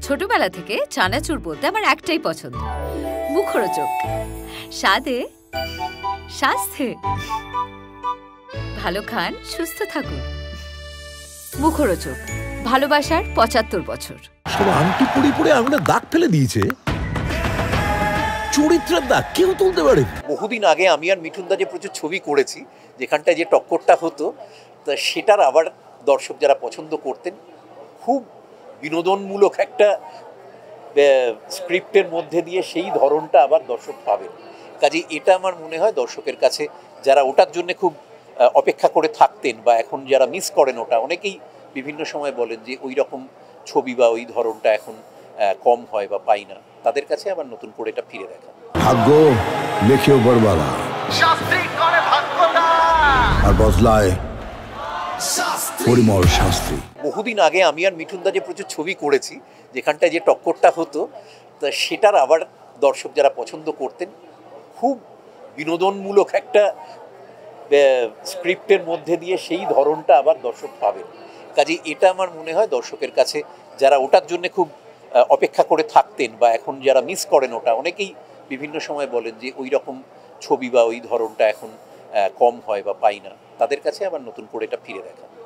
ছোটবেলা থেকে চানাচুর বলতে আমার একটাই পছন্দ, মুখরোচক। স্বাদে, স্বাস্থ্যে। ভালো খান, সুস্থ থাকুন। মুখরোচক, ভালোবাসার ৭৫ বছর। সব আংটি পরে পরে আঙুলে দাগ ফেলে দিয়েছে। চরিত্রের দাগ কেউ তুলতে পারে। বহুদিন আগে আমি আর মিঠুনদা যে প্রচুর ছবি করেছি, যেখানটায় যে টক্করটা হতো, তা সেটার আবার দর্শক যারা পছন্দ করতেন, খুব বিনোদনমূলক একটা স্ক্রিপ্টের মধ্যে দিয়ে সেই ধরনটা আবার দর্শক পাবেন। কাজে এটা আমার মনে হয় দর্শকের কাছে, যারা ওটার জন্য খুব অপেক্ষা করে থাকতেন বা এখন যারা মিস করেন ওটা, অনেকেই বিভিন্ন সময় বলেন যে ওই রকম ছবি বা ওই ধরনটা এখন কম হয় বা পাই না, তাদের কাছে আবার নতুন করে এটা ফিরে দেখা। ভাগ্য লেখেও বড়বালা, আর বদলায় পরিমল শাস্ত্রী। বহুদিন আগে আমি আর মিঠুনদা যে প্রচুর ছবি করেছি, যেখানটায় যে টক্করটা হতো, তা সেটার আবার দর্শক যারা পছন্দ করতেন, খুব বিনোদনমূলক একটা স্ক্রিপ্টের মধ্যে দিয়ে সেই ধরনটা আবার দর্শক পাবেন। কাজে এটা আমার মনে হয় দর্শকের কাছে, যারা ওটার জন্য খুব অপেক্ষা করে থাকতেন বা এখন যারা মিস করেন ওটা, অনেকেই বিভিন্ন সময় বলেন যে ওই রকম ছবি বা ওই ধরনটা এখন কম হয় বা পাই না, তাদের কাছে আবার নতুন করে এটা ফিরে দেখা।